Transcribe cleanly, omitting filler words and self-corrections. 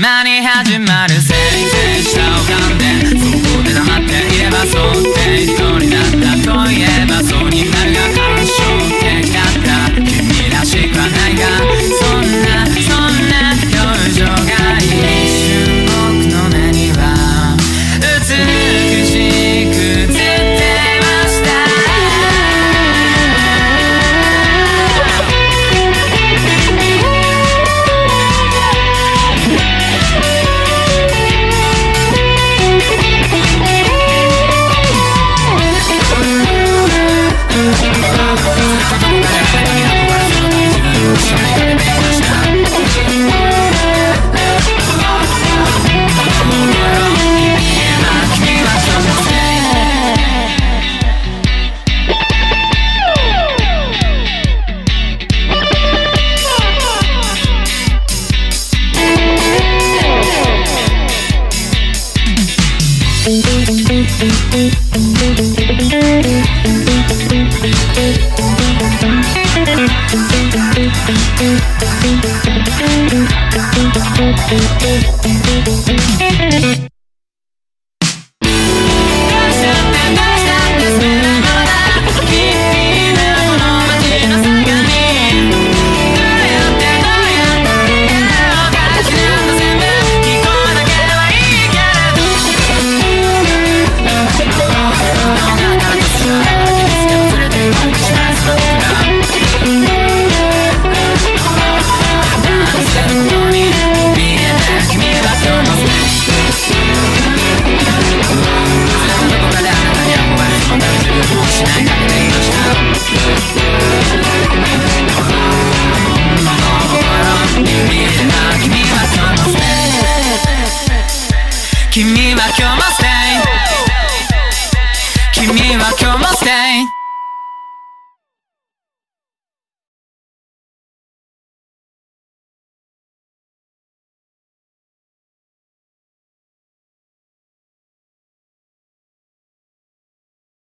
まに始まる整理したおかんで、そこで黙っていればそうって一人だったといえばそうになるが感傷的だった君らしくはないが、そんな表情が一瞬僕の目には美しく映ってました。君は今日もステイ